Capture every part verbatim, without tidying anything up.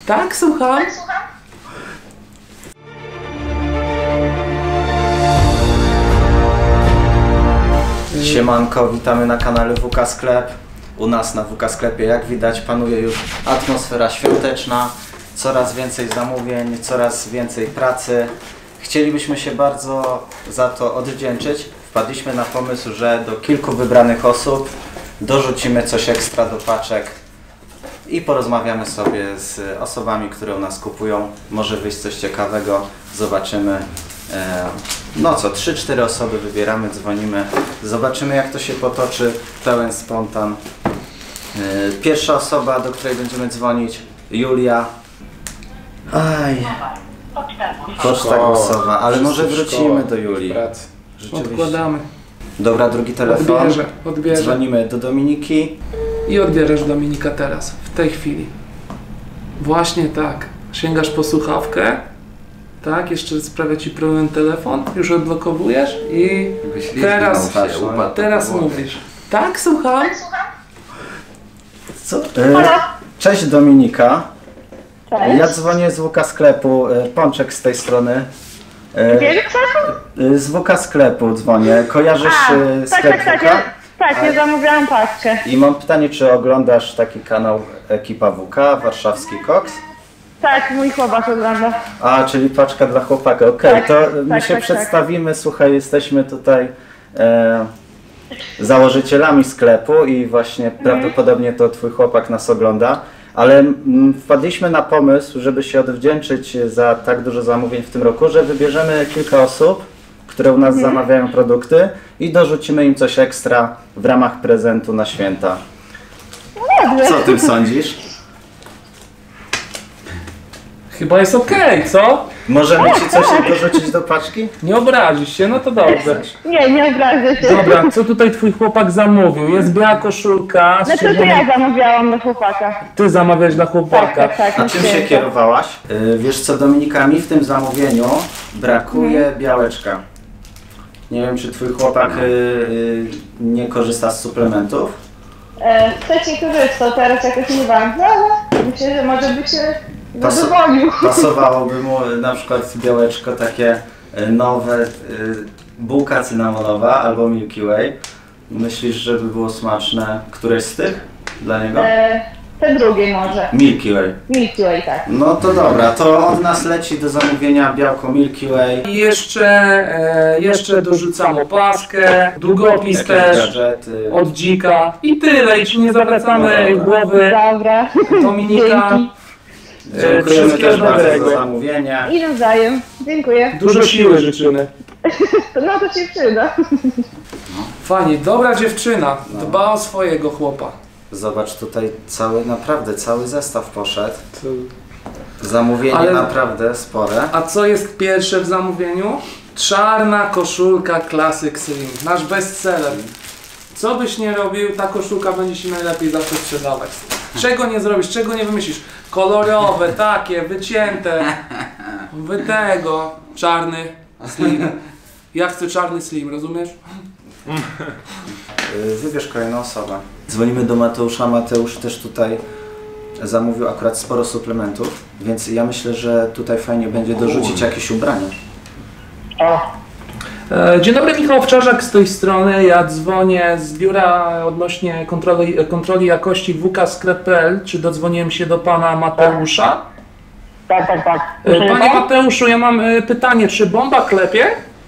Tak, słucham. Tak, słucham. Siemanko, witamy na kanale W K Sklep. U nas na W K Sklepie, jak widać, panuje już atmosfera świąteczna. Coraz więcej zamówień, coraz więcej pracy. Chcielibyśmy się bardzo za to odwdzięczyć. Wpadliśmy na pomysł, że do kilku wybranych osób dorzucimy coś ekstra do paczek i porozmawiamy sobie z osobami, które u nas kupują. Może wyjść coś ciekawego, zobaczymy. No co, trzy cztery osoby wybieramy, dzwonimy, zobaczymy jak to się potoczy, pełen spontan. Pierwsza osoba, do której będziemy dzwonić, Julia. Aj, poczta głosowa, ale może wrócimy do Julii. Odkładamy. Dobra, drugi telefon. Odbierze, odbierze. Dzwonimy do Dominiki. I odbierzesz Dominika teraz, w tej chwili. Właśnie tak. Sięgasz po słuchawkę. Tak, jeszcze sprawia ci problem telefon. Już odblokowujesz i teraz, teraz mówisz. Tak, słucham. Tak, słucham. Co? E, cześć Dominika. Cześć. Ja dzwonię z W K Sklepu, e, Pączek z tej strony. E, Wiesz co? e, z W K Sklepu dzwonię. Kojarzysz A, e, tak, sklep tak, tak, W K? ja, tak, ja zamówiłam paczkę. I mam pytanie, czy oglądasz taki kanał Ekipa W K, Warszawski Koks? Tak, mój chłopak ogląda. A, czyli paczka dla chłopaka. Okej, Tak, to my tak, się tak, przedstawimy. Słuchaj, jesteśmy tutaj e, założycielami sklepu i właśnie Mhm. prawdopodobnie to twój chłopak nas ogląda. Ale mm, wpadliśmy na pomysł, żeby się odwdzięczyć za tak dużo zamówień w tym roku, że wybierzemy kilka osób, które u nas Mhm. zamawiają produkty i dorzucimy im coś ekstra w ramach prezentu na święta. Dobrze. Co o tym sądzisz? Chyba jest okej, co? Możemy ci coś dorzucić do paczki? Nie obrazisz się, no to dobrze. Nie, nie obrażę się. Dobra, co tutaj twój chłopak zamówił? Jest biała koszulka. z Znaczy to czerwonym- ja zamawiałam do chłopaka. Ty zamawiasz dla chłopaka. Tak, tak, tak. A na czym się święta. kierowałaś? Yy, wiesz co, Dominika, mi w tym zamówieniu brakuje Mhm. białeczka. Nie wiem, czy twój chłopak yy, yy, nie korzysta z suplementów? E, wcześniej korzystał, teraz jakoś nie bardzo, ale myślę, że może by się Paso- zadowolił. Pasowałoby mu na przykład białeczko takie yy, nowe, yy, bułka cynamonowa albo Milky Way. Myślisz, że by było smaczne któreś z tych dla niego? E, te drugie może. Milky Way. Milky Way, tak. No to dobra, to od nas leci do zamówienia białko Milky Way. I jeszcze, e, jeszcze dorzucam opaskę, długopis Jakieś też, gadżety. od dzika. I tyle, i ci nie zawracamy No głowy. Dobra. Dominika, Dzięki. e, Dziękujemy wszystkiego też bardzo za dobrego. zamówienie. I nawzajem. Dziękuję. Dużo siły życzymy. No to ci przyda. Fajnie, dobra dziewczyna, dba o swojego chłopa. Zobacz, tutaj cały, naprawdę cały zestaw poszedł. Zamówienie Ale- naprawdę spore. A co jest pierwsze w zamówieniu? Czarna koszulka Classic Slim, nasz bestseller. Co byś nie robił, ta koszulka będzie się najlepiej zawsze sprzedawać. Czego nie zrobisz, czego nie wymyślisz? Kolorowe, takie, wycięte. Wy tego, czarny Slim. Ja chcę czarny Slim, rozumiesz? Yy, Wybierz kolejną osobę. Dzwonimy do Mateusza. Mateusz też tutaj zamówił akurat sporo suplementów, więc ja myślę, że tutaj fajnie będzie dorzucić jakieś ubrania. E, Dzień dobry, Michał Owczarzak z tej strony. Ja dzwonię z biura odnośnie kontroli, kontroli jakości W K Sklep kropka p l. Czy dodzwoniłem się do pana Mateusza? Tak, tak, tak. E, Panie Mateuszu, ja mam e, pytanie, czy bomba klepie?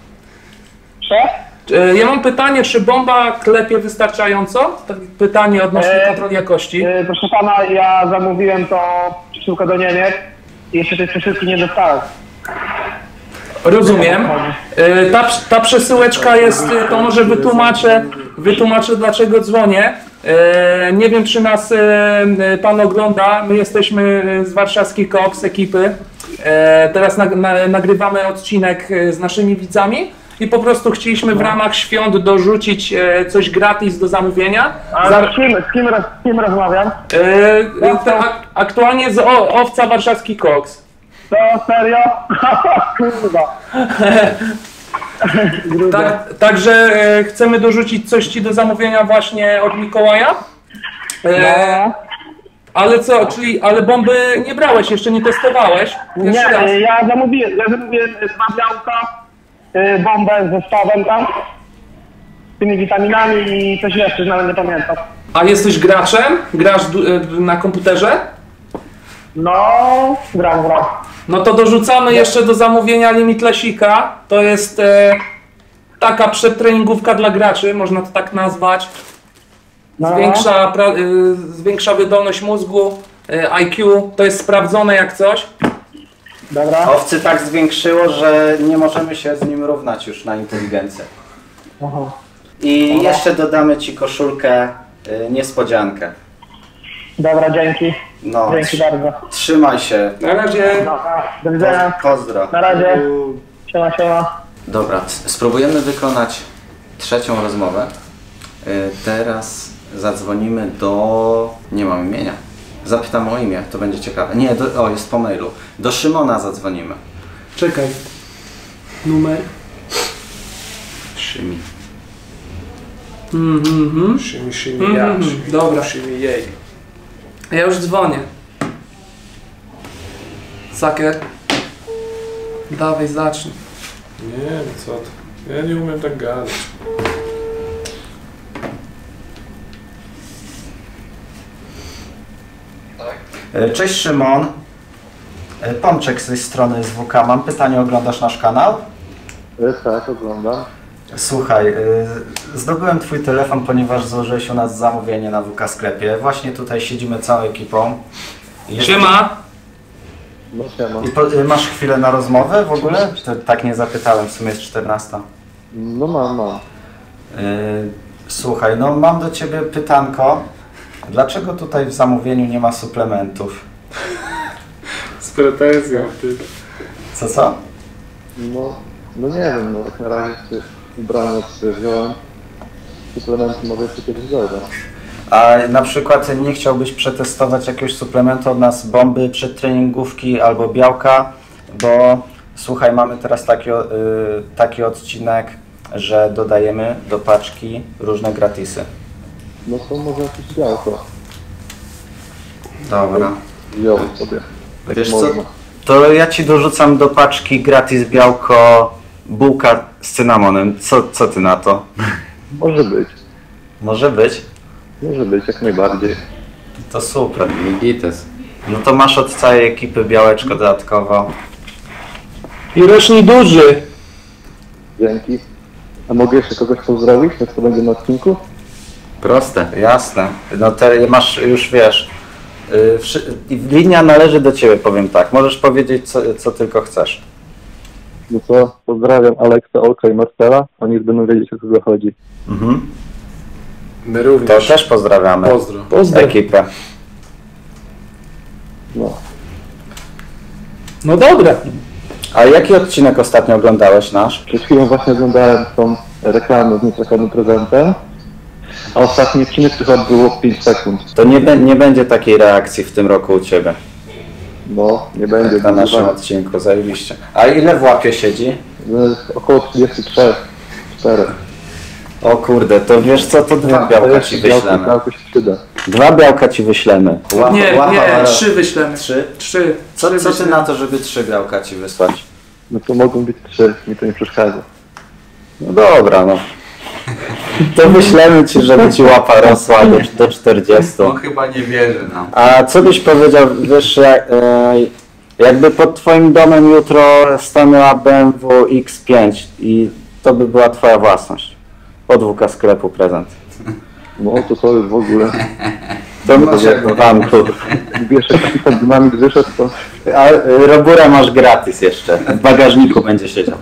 E, Ja mam pytanie, czy bomba klepie wystarczająco? Tak, pytanie odnośnie E, kontroli jakości. E, Proszę pana, ja zamówiłem to przesyłkę do Niemiec i jeszcze tej przesyłki nie dostałem. Rozumiem. E, Ta, ta przesyłeczka jest, e, to może wytłumaczę, wytłumaczę dlaczego dzwonię. E, Nie wiem, czy nas e, pan ogląda. My jesteśmy z Warszawski Koks ekipy. E, Teraz nag, na, nagrywamy odcinek e, z naszymi widzami i po prostu chcieliśmy w ramach świąt dorzucić e, coś gratis do zamówienia. A Za- z kim, z kim, roz, z kim rozmawiam? e, te, ak- Aktualnie z o, Owca Warszawski Koks. To serio? Kurwa. Tak, także e, chcemy dorzucić coś ci do zamówienia właśnie od Mikołaja. E, Ale co, czyli, ale bomby nie brałeś, jeszcze nie testowałeś? Nie, Pierwszy raz. ja zamówiłem, ja zamówiłem dwa białka, y, bombę z zestawem tam, z tymi witaminami i coś jeszcze, nawet nie pamiętam. A jesteś graczem? Grasz du- y, na komputerze? No, gram, gram. No to dorzucamy jeszcze do zamówienia Limitlessika. To jest e, taka przedtreningówka dla graczy, można to tak nazwać. No. Zwiększa, pra, y, zwiększa wydolność mózgu, y, I Q, to jest sprawdzone jak coś. Dobra. Owcy tak zwiększyło, że nie możemy się z nim równać już na inteligencję. Aha. I jeszcze dodamy ci koszulkę y, niespodziankę. Dobra, dzięki. No, Dzięki tr- bardzo. trzymaj się. Na razie. Dobra, do widzenia. Pozdro. Na razie. Siema, siema. Dobra, s- spróbujemy wykonać trzecią rozmowę. Y, teraz zadzwonimy do... nie mam imienia. Zapytam o imię, to będzie ciekawe. Nie, do... o, jest po mailu. Do Szymona zadzwonimy. Czekaj. Numer. Szymi. Mhm, mhm. Szymi, szymi, ja, Mhm, szymi, dobra. szymi, jej. Ja już dzwonię. Saker. Dawaj, zacznij. Nie, no co ty. Ja nie umiem tak gadać. Y, Cześć Szymon. Y, Pączek z tej strony S W K. Mam pytanie, oglądasz nasz kanał? Tak, oglądam. Słuchaj, y, zdobyłem Twój telefon, ponieważ złożyłeś u nas zamówienie na W K sklepie. Właśnie tutaj siedzimy całą ekipą. I Siema. No siema. I po, y, masz chwilę na rozmowę w ogóle? To, tak nie zapytałem, w sumie jest czternasta. No mam, mam. Y, Słuchaj, no mam do Ciebie pytanko. Dlaczego tutaj w zamówieniu nie ma suplementów? Z pretensją, ty. Co, co? No, no nie wiem, no jak na razie czy ubrania czy wziąłem. Suplementy mogę jeszcze kiedyś dodać. A na przykład nie chciałbyś przetestować jakiegoś suplementu od nas, bomby, przedtreningówki albo białka, bo słuchaj, mamy teraz taki, o- y, taki odcinek, że dodajemy do paczki różne gratisy. No to może jakieś białko. Dobra. Wziąłem sobie. Jak Wiesz co, można. to ja Ci dorzucam do paczki gratis białko bułka z cynamonem. Co, co Ty na to? Może być. Może być? Może być, jak najbardziej. To super. No to masz od całej ekipy białeczko dodatkowo. I rośnij duży. Dzięki. A mogę jeszcze kogoś pozdrowić, jak to będzie na odcinku? Proste. Jasne. No to masz, już wiesz, yy, wszy- linia należy do Ciebie, powiem tak. Możesz powiedzieć, co, co tylko chcesz. No to pozdrawiam Aleksa, Olka i Marcela. Oni już będą wiedzieć, o kogo chodzi. Mhm. My To również. też pozdrawiamy. Pozdro. Pozdro. Ekipę. No. No dobra. A jaki odcinek ostatnio oglądałeś nasz? Przed chwilą właśnie oglądałem tą reklamę z niezwykłym prezentem. A ostatni odcinek chyba było pięć sekund. To nie, be- nie będzie takiej reakcji w tym roku u Ciebie. No, nie będzie. Na naszym zdecydowanie. odcinku, zajebiście. A ile w łapie siedzi? No, około trzydzieści trzy, cztery. O kurde, to wiesz co, to dwa białka Ci wyślemy. Białko się przyda. Dwa białka Ci wyślemy. Łapa, Nie, łapa, nie, łapa. trzy wyślemy. Trzy? Trzy. Co, Trzy co Ty wyślemy. na to, żeby trzy białka Ci wysłać? No to mogą być trzy, mi to nie przeszkadza. No dobra, no. To wyślemy Ci, żeby Ci łapa rosła do, do czterdziestu. On chyba nie wierzy nam. A co byś powiedział, wiesz, jak, e, jakby pod Twoim domem jutro stanęła B M W X pięć i to by była Twoja własność. Od W K sklepu prezent. No to to już w ogóle. To może Wam kur. Gdyby jeszcze kapitan dynamik wyszedł, to A y, Robura masz gratis jeszcze. W bagażniku będzie siedział.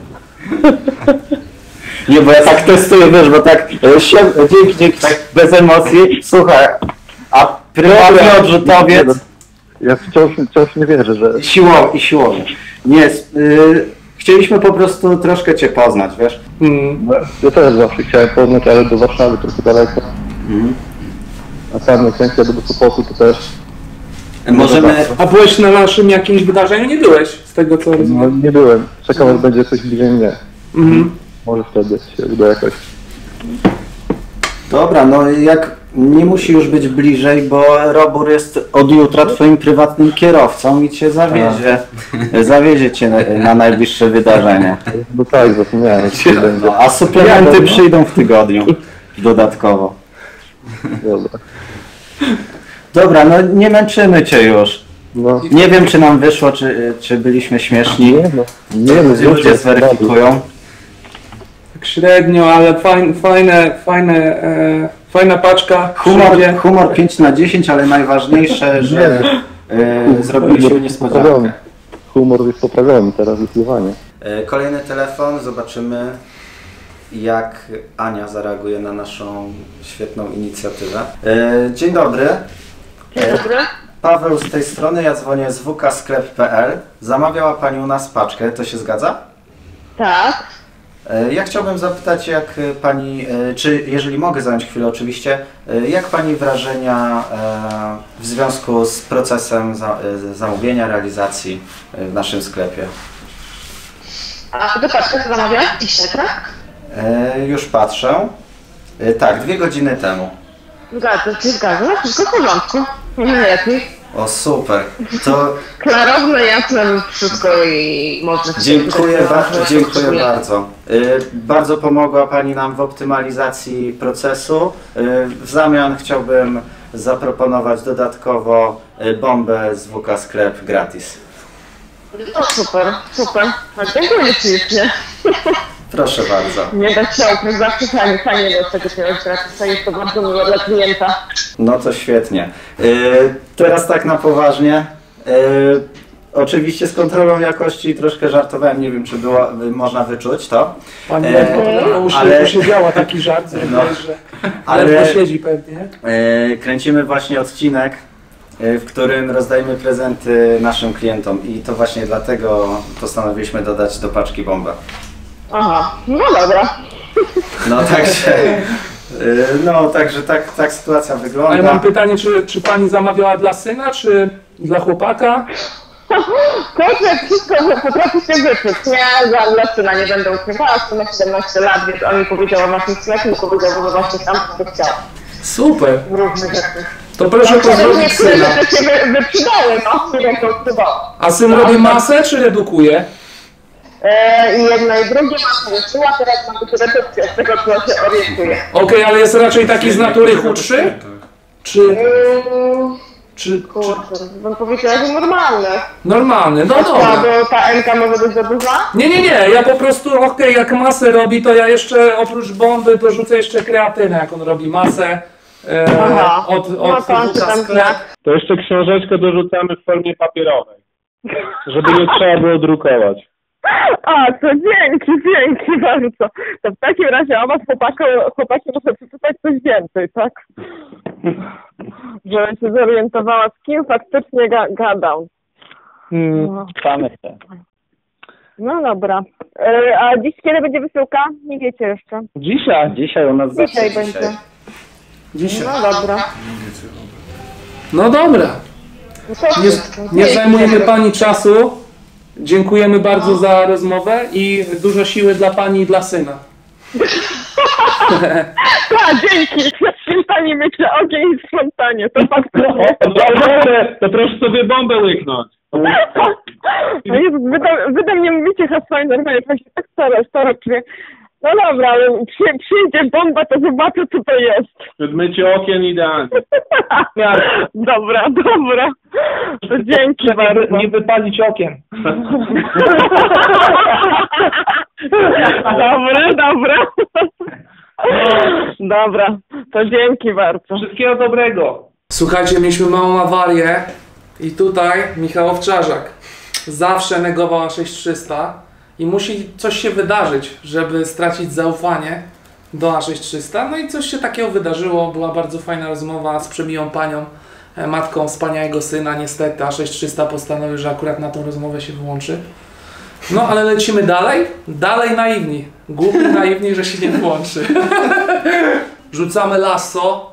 Nie, bo ja tak testuję, wiesz, bo tak y, się, dzięki, dzięki, tak bez emocji. Słuchaj, a prywatny odrzutowiec ja wciąż, wciąż nie wierzę, że... siłowo, i siłownie. Nie, y, chcieliśmy po prostu troszkę Cię poznać, wiesz. Mm. No, ja też zawsze chciałem poznać, ale do Warszawy trochę daleko. Mhm. A sam na szczęście do Sopotu to też. Możemy, A byłeś na naszym jakimś wydarzeniu? Nie byłeś, z tego co No rozumiem. nie byłem. Czekam, aż będzie coś bliżej mnie. Mhm. Może wtedy się uda jakoś. dobra, no jak Nie musi już być bliżej, bo Robur jest od jutra twoim prywatnym kierowcą i cię zawiezie. Zawiezie cię na, na najbliższe wydarzenie. No tak, zapomniałem. że to będzie. No, a suplementy przyjdą w tygodniu dodatkowo. Dobra. Dobra, no nie męczymy cię już. No, Nie wiem, czy nam wyszło, czy, czy byliśmy śmieszni. nie no. Nie no, Ludzie zweryfikują. Tak średnio, ale fajne, fajne, fajne, e, fajna paczka. Humor, Wszędzie. humor pięć na dziesięć, ale najważniejsze, że e, zrobiliśmy niespodziankę. Humor jest poprawiony, teraz wypływanie. E, Kolejny telefon, zobaczymy jak Ania zareaguje na naszą świetną inicjatywę. E, Dzień dobry. Dzień dobry. Paweł z tej strony, ja dzwonię z w k sklep kropka p l. Zamawiała Pani u nas paczkę, to się zgadza? Tak. E, Ja chciałbym zapytać, jak Pani, e, czy jeżeli mogę zająć chwilę oczywiście, e, jak Pani wrażenia e, w związku z procesem za, e, zamówienia, realizacji e, w naszym sklepie? A do paczki co zamawiasz? Dzisiaj, tak? E, Już patrzę. E, Tak, dwie godziny temu. Zgadza się, zgadza. Wszystko w porządku. Nie lepiej. O super, to Klarowne, jasne, wszystko i można... dziękuję, bardzo, dziękuję bardzo. Y, Bardzo pomogła Pani nam w optymalizacji procesu. Y, W zamian chciałbym zaproponować dodatkowo y, bombę z w k sklep gratis. O, super, super. No, dziękuję ślicznie. Proszę bardzo. Nie da się ukryć, zawsze fajnie, fajnie jest tego czegoś gratis, jest to bardzo miłe dla klienta. No to świetnie. Y, Teraz tak na poważnie. Y, Oczywiście z kontrolą jakości troszkę żartowałem, nie wiem czy było, y, można wyczuć to. Pani E, ledwo już ale- posiedziała taki żart, No. że Ale- ale posiedzi pewnie. E, Kręcimy właśnie odcinek, e, w którym rozdajemy prezenty naszym klientom i to właśnie dlatego postanowiliśmy dodać do paczki bombę. Aha, no dobra. No także, e, no także tak, tak sytuacja A ja wygląda. mam pytanie, czy, czy pani zamawiała dla syna, czy dla chłopaka? Kurczę, wszystko potrafi się wyczuć. Nie, za dla syna nie będę ukrywała, syna siedemnaście lat, więc on mi powiedział o naszym sklepie i powiedział, że właśnie tam co chciał. Super, Różne rzeczy. to proszę pozdrowić Niektóre syna. rzeczy się wy, wyprzedały, no, które to odkrywało. A syn robi masę, czy redukuje? E, I jedno i drugie ma połączyła, teraz mam być redukcja z tego, co się orientuje. Okej, ale jest raczej taki z natury chudszy? Czy, Yy, czy, czy kurczę, bym powiedziała, że normalne. normalny? No A dobra. bo ta N-ka może być za duża? Nie, nie, nie, ja po prostu, okej, jak masę robi, to ja jeszcze oprócz bomby dorzucę jeszcze kreatynę, jak on robi masę. E, Aha. od No od to on się tam sklep. zna. To jeszcze książeczkę dorzucamy w formie papierowej, żeby nie trzeba było drukować. A, to dzięki, dzięki bardzo. To w takim razie o was chłopaku, chłopaki muszę przeczytać coś więcej, tak? Żebym się zorientowała, z kim faktycznie ga gadał. No. Same te. No dobra. E, a dziś kiedy będzie wysyłka? Nie wiecie jeszcze. Dzisiaj. Dzisiaj u nas zawsze Dzisiaj dzisiaj. będzie. Dzisiaj. No dobra. No dobra. No to Nie, wszystko. nie Dzięki. zajmujemy pani czasu. Dziękujemy bardzo za rozmowę i dużo siły dla pani i dla syna. Tak, dzięki. Świętanie mycie ogień i sprzątanie. To faktycznie. To proszę sobie bombę łyknąć. No Jezus, wy, do, wy do mnie mówicie hasła i normalnie to się tak stara, stara czuję. No dobra, ale przy, przyjdzie bomba, to zobaczę co to jest. Mycie okien idealnie. Dobra, dobra. To dzięki bardzo. Nie wypalić okien. Dobra, dobra. Dobra, to dzięki bardzo. Wszystkiego dobrego. Słuchajcie, mieliśmy małą awarię i tutaj Michał Owczarzak zawsze negował A sześć trzysta i musi coś się wydarzyć, żeby stracić zaufanie do A sześć trzysta. No i coś się takiego wydarzyło, była bardzo fajna rozmowa z przemiłą panią, e, matką wspaniałego syna. Niestety A sześć trzysta postanowił, że akurat na tą rozmowę się wyłączy. No ale lecimy dalej, dalej naiwni, głupi naiwni, że się nie włączy. Rzucamy lasso.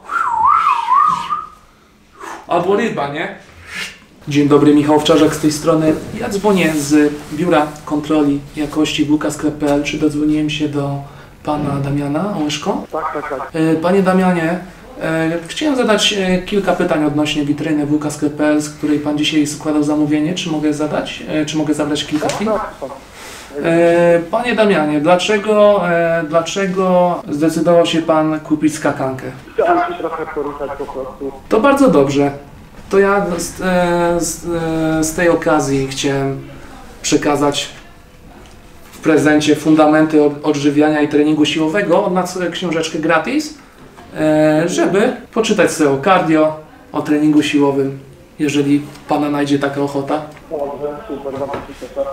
Albo ryba, nie? Dzień dobry, Michał Owczarzak z tej strony. Ja dzwonię z Biura Kontroli Jakości w k sklep kropka p l. Czy dodzwoniłem się do pana Damiana Ołyszko? Tak, tak, tak. E, Panie Damianie, E, chciałem zadać e, kilka pytań odnośnie witryny w k sklep kropka p l, z której Pan dzisiaj składał zamówienie. Czy mogę zadać? E, czy mogę zabrać kilka chwil? E, Panie Damianie, dlaczego, e, dlaczego zdecydował się Pan kupić skakankę? Chciałem się trochę poruszać po prostu. To bardzo dobrze. To ja z, e, z, e, z tej okazji chciałem przekazać w prezencie fundamenty od- odżywiania i treningu siłowego od nas książeczkę gratis, e, żeby poczytać sobie o cardio, o treningu siłowym, jeżeli Pana najdzie taka ochota. Dobrze, super, bardzo się cieszę.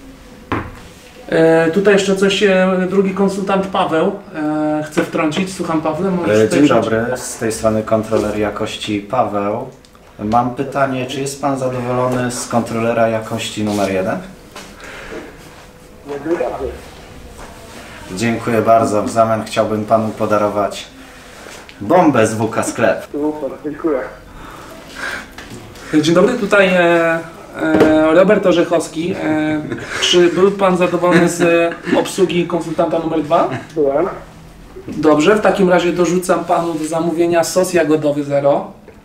E, tutaj jeszcze coś, e, drugi konsultant Paweł e, chce wtrącić. Słucham, Pawle, możesz E, tutaj Dzień wziąć? dobry, z tej strony kontroler jakości Paweł. Mam pytanie, czy jest Pan zadowolony z kontrolera jakości numer jeden? Jak najbardziej. Dziękuję bardzo. W zamian chciałbym Panu podarować bombę z W K Sklep. Super, dziękuję. Dzień dobry, tutaj e, e, Robert Orzechowski. E, czy był Pan zadowolony z e, obsługi konsultanta numer dwa? Byłem. Dobrze, w takim razie dorzucam Panu do zamówienia sos jagodowy zero.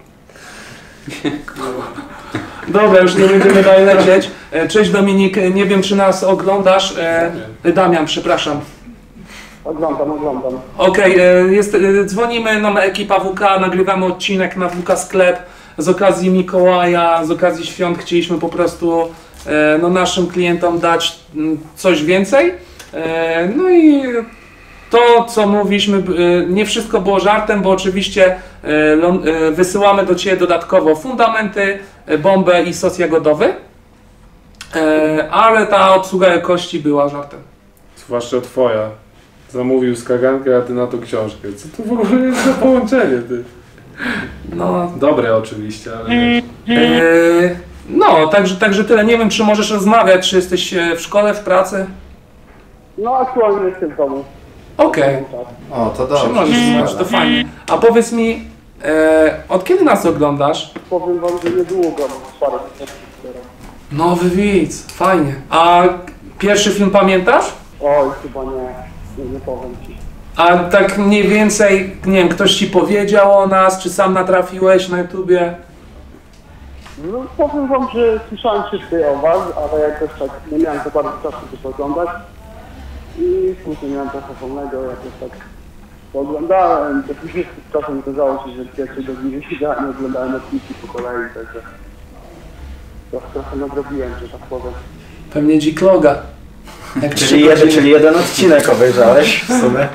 Dobra, już nie będziemy dalej lecieć. E, Cześć Dominik, E, nie wiem czy nas oglądasz. E, Damian, przepraszam. Oglądam, oglądam. Okej, e, jest, e, dzwonimy, no ekipa W K, nagrywamy odcinek na W K Sklep z okazji Mikołaja, z okazji świąt chcieliśmy po prostu e, no, naszym klientom dać mm, coś więcej. E, no i to, co mówiliśmy, e, nie wszystko było żartem, bo oczywiście e, lą- e, wysyłamy do Ciebie dodatkowo fundamenty, e, bombę i sos jagodowy, e, ale ta obsługa jakości była żartem. Zwłaszcza twoja. Zamówił skagankę, a ty na to książkę. Co to w ogóle jest za połączenie, ty? No, Dobre oczywiście, ale... Eee, no, także, także tyle. Nie wiem, czy możesz rozmawiać, czy jesteś e, w szkole, w pracy. No aktualnie jestem w domu. Okej, O, to czy dobrze. możesz rozmawiać, to fajnie. A powiedz mi, e, od kiedy nas oglądasz? Powiem wam, że niedługo, parę miesięcy teraz. Nowy widz, fajnie. A pierwszy film pamiętasz? Oj, chyba nie, nie, nie powiem ci. A tak mniej więcej, nie wiem, ktoś ci powiedział o nas, czy sam natrafiłeś na YouTubie? No powiem wam, że słyszałem wszystkie o was, ale jakoś tak nie miałem za bardzo czasu, by to oglądać. I później miałem trochę wolnego, jakoś tak pooglądałem. To później z czasem okazało się, że w pierwszej godzinie siedziałem i oglądałem odcinki po kolei, także trochę, trochę nadrobiłem, że tak powiem. Pewnie Dzikloga. Jak trzy Czyli jeden, godziny. czyli jeden odcinek obejrzałeś w sumie?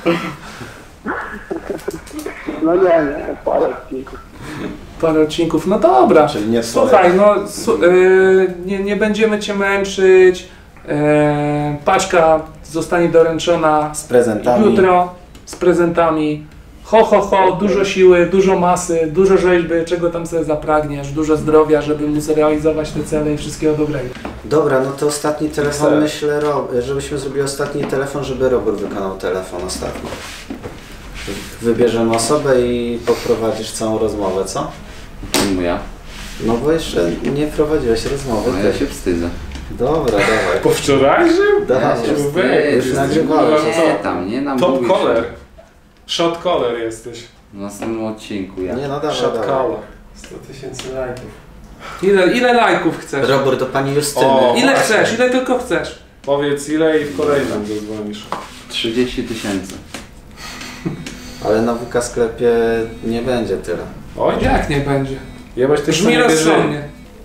No nie, nie, parę odcinków. Parę odcinków, no dobra. Czyli nie Słuchaj, no su- yy, nie, nie będziemy Cię męczyć. Yy, paczka zostanie doręczona Z prezentami. jutro z prezentami. Ho, ho, ho, dużo siły, dużo masy, dużo rzeźby, czego tam sobie zapragniesz, dużo zdrowia, żeby móc realizować te cele i wszystkiego dobrego. Dobra, no to ostatni telefon, Chcę. myślę, ro- żebyśmy zrobili ostatni telefon, żeby Robert wykonał telefon ostatni. Wybierzemy osobę i poprowadzisz całą rozmowę, co? Czemu ja? No bo jeszcze nie prowadziłeś rozmowy. No ja ty. się wstydzę. Dobra, dawaj. Po wczorajszym? Dawaj, Ja się wstydzę. już nagrywałeś. Nie tam, nie nam Top mówisz. caller. Shot caller jesteś. W następnym odcinku ja. Nie no, dawaj, Shot dawaj. caller. sto tysięcy lajków. Ile, ile lajków chcesz? Robert, do pani Justyny. O. Ile właśnie. chcesz, ile tylko chcesz. Powiedz ile i w kolejnym zadzwonisz. trzydzieści tysięcy. Ale na W K sklepie nie będzie tyle. Oj, Jak nie będzie? jebać też Brzmi rozsądnie.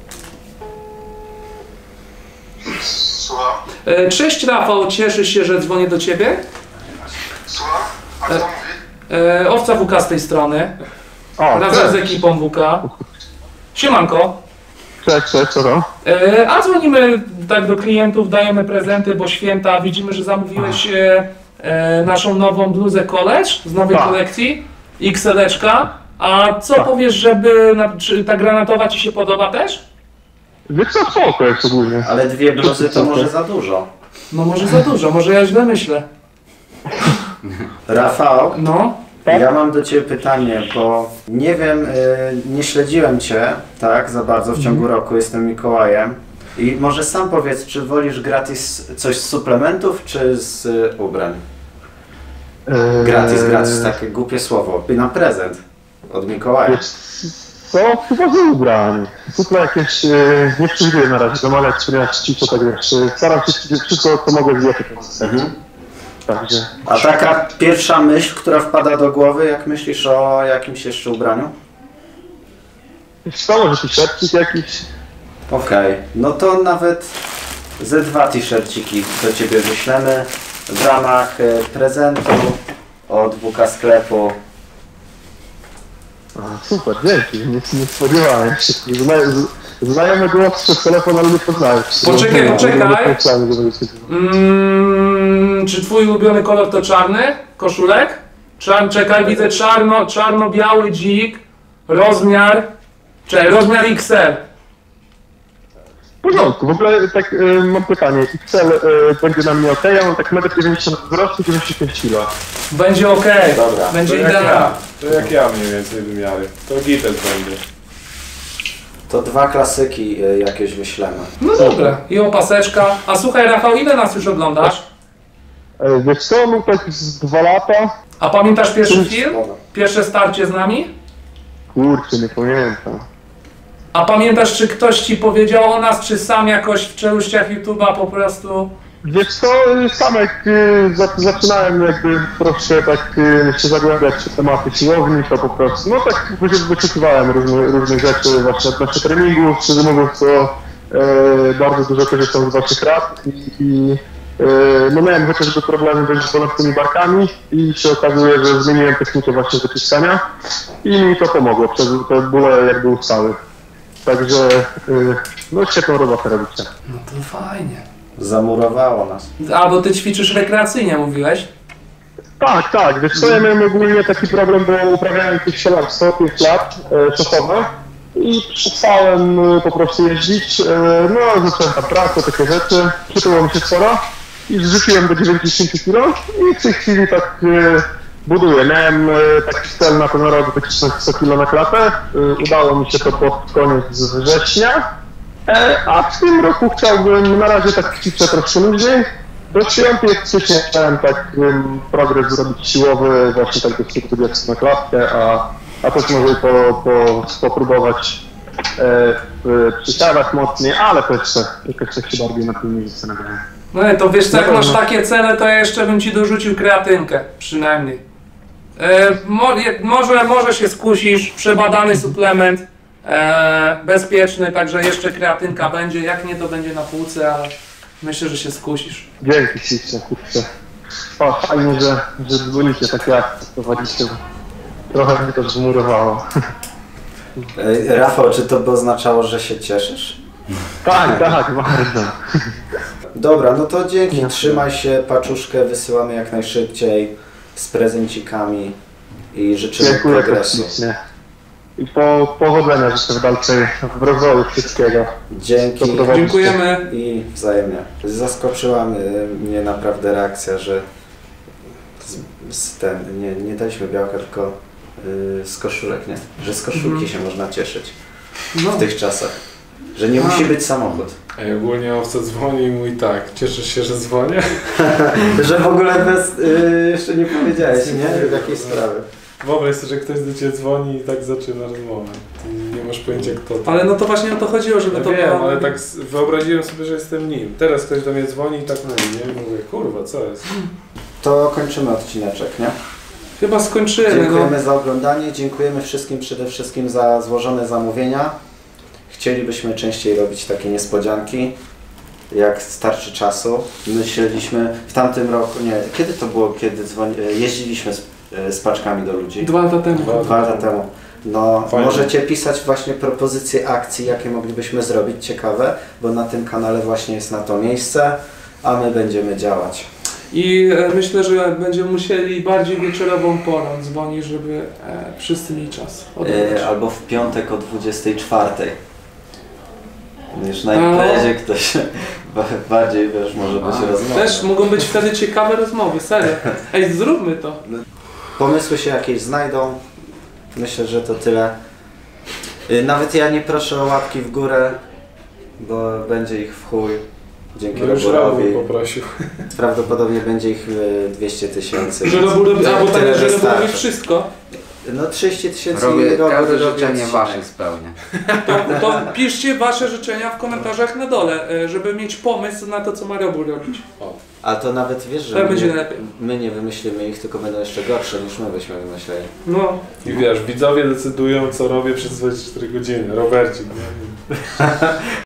Słucham? E, Cześć Rafał, cieszę się, że dzwonię do Ciebie. Słucham? A kto mówi? E, Owca W K z tej strony, O, razem z ekipą W K. Siemanko. cześć, cześć, co tam? E, A dzwonimy tak do klientów, dajemy prezenty, bo święta, widzimy, że zamówiłeś e, e, naszą nową bluzę College z nowej Tak. kolekcji, X L-eczka. A co powiesz, żeby na, czy ta granatowa Ci się podoba też? Wiesz co, spoko jest ogólnie. Ale dwie bluzy to może za dużo. No może za dużo, może ja źle myślę. Rafał, No, ja mam do Ciebie pytanie, bo nie wiem, y, nie śledziłem Cię tak za bardzo w ciągu roku, jestem Mikołajem. I może sam powiedz, czy wolisz gratis coś z suplementów, czy z y, ubrań? Eee, Gratis, gratis, takie głupie słowo. Na prezent od Mikołaja. Wiesz, to chyba z ubrań. Tutaj jakieś, e, nie przewiduję na razie zamawiać, ponieważ cicho, tak wiesz, e, staram się wszystko, co mogę złożyć. Mhm. Także, A taka pierwsza myśl, która wpada do głowy, jak myślisz o jakimś jeszcze ubraniu? wiesz co, może t-shirtcik jakiś? Okej, no to nawet ze dwa t-shirciki do Ciebie wyślemy w ramach e, prezentu od W K sklepu. A, super, dzięki, nie, nie spodziewałem się. Zna, z, znajomy głos przez telefon, ale nie poznałem. Poczekaj, poczekaj. Nie pomyślałem, że będzie się- Mm, czy twój ulubiony kolor to czarny? Koszulek? Czar, czekaj, widzę czarno, czarno-biały dzik, rozmiar, czekaj, rozmiar X L. W porządku, w ogóle tak e, mam pytanie, X L e, będzie na mnie ok, ja mam tak metr dziewięćdziesiąt wzrostu, dziewięćdziesiąt pięć kilo. Będzie ok, Dobra, będzie To jak idealnie. ja, to jak ja mniej więcej wymiary. To gites będzie. To dwa klasyki e, jakieś wyślemy. No dobra, i opaseczka. A słuchaj Rafał, ile nas już oglądasz? E, wiesz co, no tak z dwa lata, A pamiętasz pierwszy film? Pierwsze starcie z nami? kurczę, nie pamiętam. A pamiętasz, czy ktoś ci powiedział o nas, czy sam jakoś w czeluściach YouTube'a po prostu? Wiesz co, sam jak y, za- zaczynałem jakby troszkę tak y, się zagłębiać w tematy siłowni, to po prostu, no tak wy- wyczekiwałem różne, różne rzeczy właśnie odnośnie treningu, szczerze mówiąc to e, bardzo dużo korzystam z waszych rad i, i e, no miałem chociażby problemy dość z ponadtymi barkami i się okazuje, że zmieniłem technikę właśnie wyciskania i mi to pomogło, przez te bóle jakby ustały. Także y, no świetną robotę robicie. No to fajnie. Zamurowało nas. A, bo ty ćwiczysz rekreacyjnie, mówiłeś? Tak, tak. Wiesz co, ja miałem ogólnie taki problem, bo uprawiałem tych sielarstwo pięć lat e, czasowe i przestałem e, po prostu jeździć. E, no, zacząłem tam pracę, takie rzeczy. Przytyło mi się sporo i zrzuciłem do dziewięćdziesiąt kilo i w tej chwili tak e, buduję. Miałem e, taki cel na ten rok wycisnąć sto kilo na klatę. E, udało mi się to pod koniec września. E, a w tym roku chciałbym, na razie tak ćwiczę troszkę luźniej. Do świątek wcześniej chciałem tak um, progres zrobić siłowy, właśnie tak do stu dwudziestu na klatkę, a, a też może po, po, popróbować e, w przysiadach mocniej, ale to jeszcze, jeszcze się bardziej na tym nie zastanawiałem. No nie, to wiesz co, jak Na masz pewno. takie cele, to ja jeszcze bym ci dorzucił kreatynkę, przynajmniej. E, mo, je- może, może się skusisz, przebadany suplement, e, bezpieczny, także jeszcze kreatynka będzie, jak nie to będzie na półce, ale myślę, że się skusisz. Dzięki ślicznie, kurczę. O, fajnie, że, że dzwonicie, tak jak prowadzicie. Trochę mnie to zmurowało. E, Rafał, czy to by oznaczało, że się cieszysz? Tak, tak, bardzo. Dobra, no to dzięki, trzymaj się, paczuszkę wysyłamy jak najszybciej z prezencikami i życzymy Dziękuję progresu. ślicznie. I po, powodzenia życzę w dalszej, w rozwoju wszystkiego. Dzięki To prowadzi- Dziękujemy. i wzajemnie. Zaskoczyła mnie, mnie naprawdę reakcja, że z, z ten, nie, nie daliśmy białka, tylko yy, z koszulek, nie? Że z koszulki Mhm. się można cieszyć No. w tych czasach. Że nie A. musi być samochód. Ej, ogólnie owca dzwoni i mówi tak, cieszysz się, że dzwonię? Że w ogóle bez, yy, jeszcze nie powiedziałeś, nie? W jakiej sprawy. Wyobraź sobie, że ktoś do ciebie dzwoni i tak zaczyna rozmowę. Ty nie masz pojęcia kto to. Ale no to właśnie o to chodziło, żeby Ja to wiem, było... ale tak s- wyobraziłem sobie, że jestem nim. Teraz ktoś do mnie dzwoni i tak mówi, nie? I mówię, kurwa, co jest? To kończymy odcineczek, nie? Chyba skończymy, no. Dziękujemy za oglądanie, dziękujemy wszystkim przede wszystkim za złożone zamówienia. Chcielibyśmy częściej robić takie niespodzianki, jak starczy czasu. Myśleliśmy w tamtym roku, nie, kiedy to było, kiedy dzwoni, jeździliśmy z, z paczkami do ludzi? Dwa lata temu. Dwa- Dwa lata temu. No, Fajnie. możecie pisać właśnie propozycje akcji, jakie moglibyśmy zrobić ciekawe, bo na tym kanale właśnie jest na to miejsce, a my będziemy działać. I e, myślę, że będziemy musieli bardziej wieczorową porą dzwonić, żeby e, wszyscy mieli czas. odebrać. E, albo w piątek o dwudziestej czwartej. Już na imprezie ktoś ba- bardziej, wiesz, może być rozmowa. Też mogą być wtedy ciekawe rozmowy, serio. Ej, zróbmy to. Pomysły się jakieś znajdą. Myślę, że to tyle. Y, Nawet ja nie proszę o łapki w górę, bo będzie ich w chuj. dzięki No już Roborowi. Robur poprosił. Prawdopodobnie będzie ich e, dwieście tysięcy. Że Robur robi, a bo tak, Tyle że Robur robi wystarczy. wszystko. No trzydzieści tysięcy Robię Robur każde robi życzenie odcinek. wasze spełnię. To, to piszcie wasze życzenia w komentarzach na dole, e, żeby mieć pomysł na to, co ma Robur robić. A to nawet wiesz, że Tak my będzie nie, najlepiej. my nie wymyślimy ich, tylko będą jeszcze gorsze niż my byśmy wymyśleli. No. I wiesz, widzowie decydują, co robię przez dwadzieścia cztery godziny. Robercik, nie?